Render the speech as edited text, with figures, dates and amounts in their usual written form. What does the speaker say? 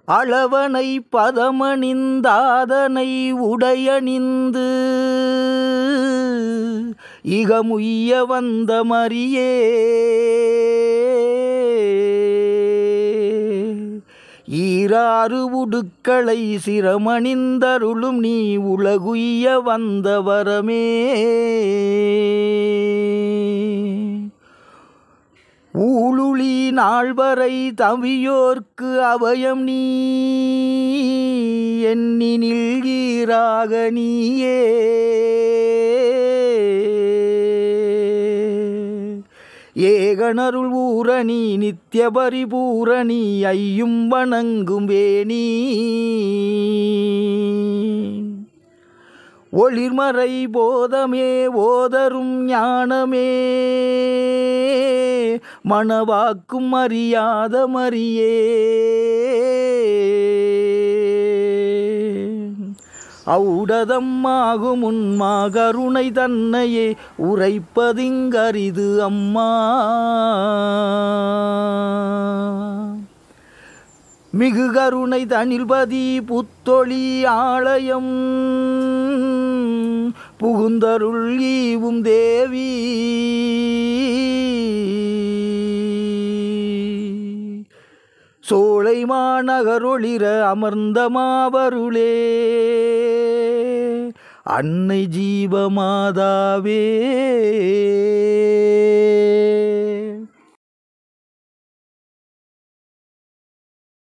அளவனை பதமணிந்தாதனை உடையணிந்து இகமுய்ய வந்த மரியே ஈராறு உடுக்களை சிரமணிந்தருளும் நீ உலகுய்ய வந்த வரமே ஊழுளி நாள்வரை தவியோர்க்கு அபயம் நீ எண்ணினில் ஈராக நீயே ஏகனருள் ஊரணி நித்திய பரிபூரணி ஐயும் வணங்கும் வேணி ஒளிர்மறை போதமே ஓதரும் ஞானமே மணவாக்கும் அறியாத மரியே ஔடதம்மாகும் உன்மா கருணை தன்னையே உரைப்பதிங்கரிது அம்மா மிகு கருணை தனில்பதி புத்தொழி ஆலயம் புகுந்தருள் ஈவும் தேவி சோலை மாநகரொளிர அமர்ந்த மாவருளே அன்னை ஜீவமாதாவே